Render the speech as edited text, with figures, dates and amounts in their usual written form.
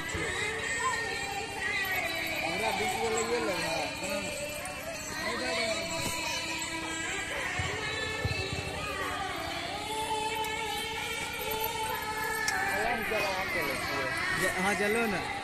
છીએ. हमरा 20 गो लगे लगा. हाँ चलो ना.